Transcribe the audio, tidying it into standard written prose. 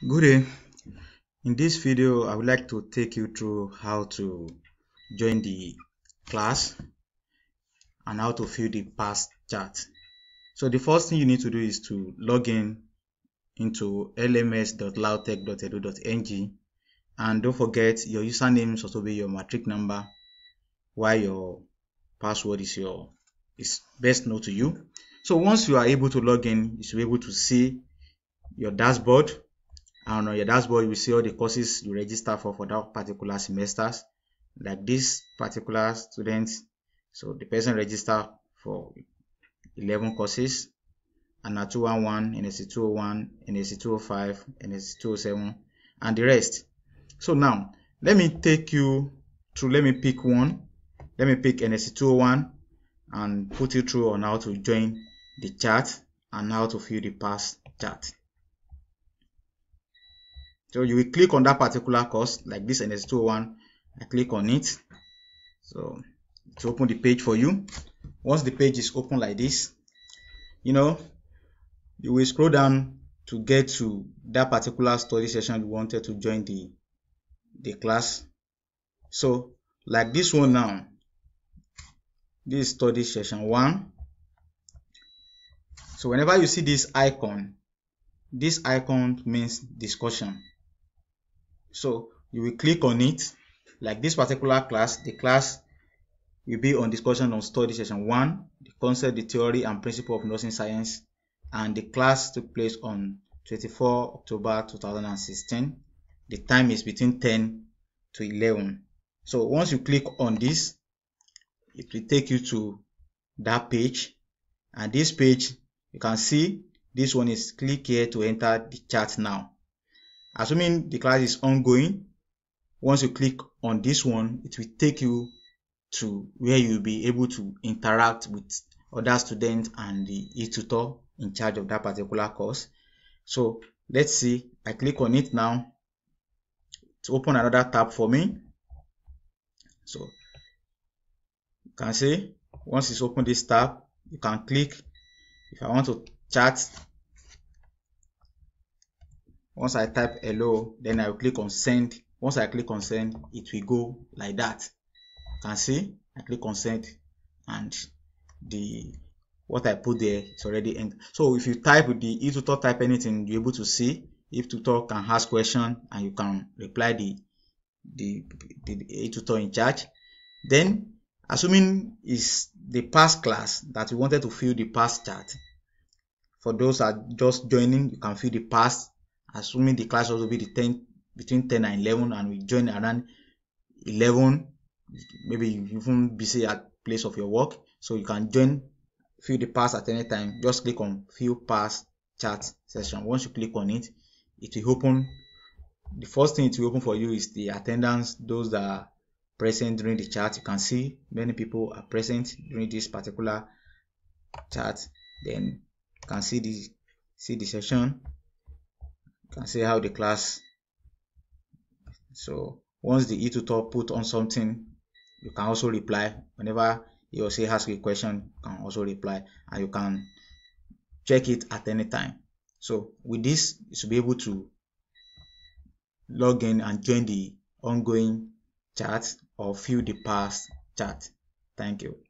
Good day. In this video, I would like to take you through how to join the class and how to fill the past chat. So the first thing you need to do is to log in into lms.lautech.edu.ng, and don't forget your username should also be your matric number, while your password is best known to you. So once you are able to log in, you should be able to see your dashboard. And on your dashboard, you will see all the courses you register for that particular semesters. Like this particular student, so the person registered for 11 courses, and NA 211, NSC 201, NSC 205, NSC 207, and the rest. So now, let me take you through, let me pick one. Let me pick NSC 201 and put you through on how to join the chat and how to fill the past chat. So you will click on that particular course, like this NSC 201. I click on it. So to open the page for you. Once the page is open like this, you will scroll down to get to that particular study session you wanted to join the class. So like this one now, this is study session 1. So whenever you see this icon means discussion. So you will click on it. Like this particular class, the class will be on discussion on study session 1, the concept, the theory and principle of nursing science, and the class took place on 24 October 2016. The time is between 10 to 11. So once you click on this, it will take you to that page, and this page you can see this one is click here to enter the chat now. Assuming the class is ongoing, once you click on this one, it will take you to where you'll be able to interact with other students and the e-tutor in charge of that particular course. So let's see, I click on it now to open another tab for me. So you can see, once it's open this tab, you can click. If I want to chat, once I type hello, then I will click on send. Once I click on send, it will go like that. You can see, I click on send and what I put there is already entered. So if you type with the e-tutor, type anything, you're able to see. If tutor can ask question and you can reply the e-tutor in charge. Then assuming is the past class that you wanted to fill the past chat. For those that are just joining, you can fill the past. Assuming the class will be between 10 and 11, and we join around 11, maybe you even busy at place of your work, so you can join, fill the past at any time. Just click on fill past chat session. Once you click on it, it will open. The first thing it will open for you is the attendance, those that are present during the chat. You can see many people are present during this particular chat. Then you can see the session. You can see how the class. So once the e-tutor put on something, you can also reply. Whenever he or she asks a question, you can also reply, and you can check it at any time. So with this, you should be able to log in and join the ongoing chat or fill the past chat. Thank you.